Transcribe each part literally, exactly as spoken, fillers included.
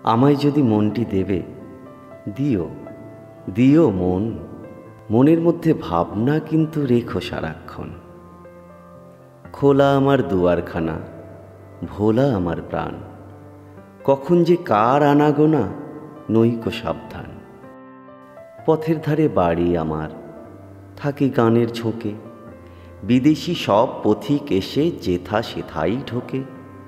আমায় যদি মনটি দেবে, দিও দিও মন। মনের মধ্যে ভাবনা কিন্তু রেখো সারাক্ষণ। খোলা আমার দুয়ারখানা, ভোলা আমার প্রাণ, কখন যে কার আনাগোনা নইকো সাবধান। পথের ধারে বাড়ি আমার, থাকি গানের ঝোঁকে, বিদেশি সব পথিক এসে যেথা সেথাই ঢোকে।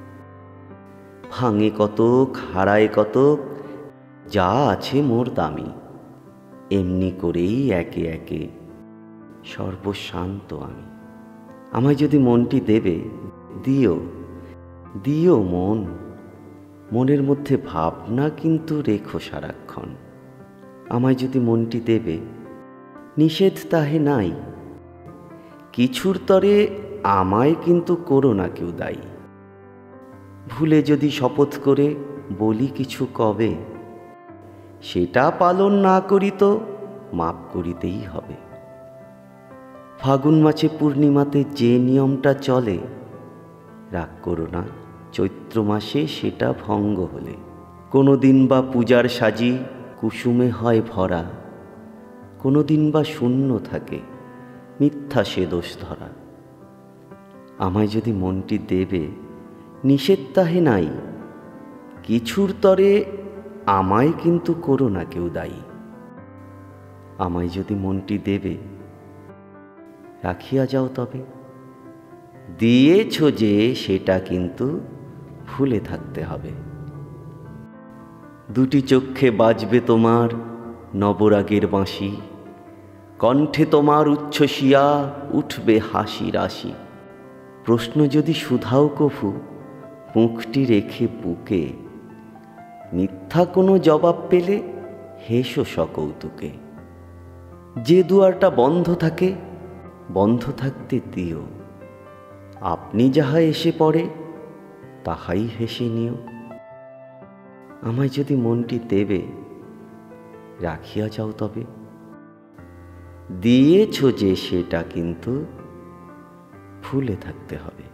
ভাঙে কতক, হারায় কতক, যা আছে মোর দামি, এমনি করেই একে একে সর্বশান্ত আমি। আমায় যদি মনটি দেবে, দিও দিও মন। মনের মধ্যে ভাবনা কিন্তু রেখো সারাক্ষণ। আমায় যদি মনটি দেবে, নিষেধ তাহে নাই, কিছুর তরে আমায় কিন্তু করো না কেউ দায়ী। ভুলে যদি শপথ করে বলি কিছু কবে, সেটা পালন না করি তো মাপ করিতেই হবে। ফাগুন মাসে পূর্ণিমাতে যে নিয়মটা চলে, রাগ করো না চৈত্র মাসে সেটা ভঙ্গ হলে। কোনো দিন বা পূজার সাজি কুসুমে হয় ভরা, কোনো দিন বা শূন্য থাকে মিথ্যা সে দোষ ধরা। আমায় যদি মনটি দেবে, নিষেধ তাহে নাই, কিছুর তরে আমায় কিন্তু করো না কেউ দায়ী। আমায় যদি মনটি দেবে, রাখিয়া যাও তবে, দিয়েছ যে সেটা কিন্তু ভুলে থাকতে হবে। দুটি চক্ষে বাজবে তোমার নবরাগের বাঁশি, কণ্ঠে তোমার উচ্ছ্বসিয়া উঠবে হাসি রাশি। প্রশ্ন যদি শুধাও কভু মুখটি রেখে বুকে, মিথ্যা কোনো জবাব পেলে হেসো সকৌতুকে। যে দুয়ারটা বন্ধ থাকে বন্ধ থাকতে দিও, আপনি যাহা এসে পড়ে তাহাই হেসে নিও। আমায় যদি মনটি দেবে, রাখিয়া যাও তবে, দিয়েছ যে সেটা কিন্তু ভুলে থাকতে হবে।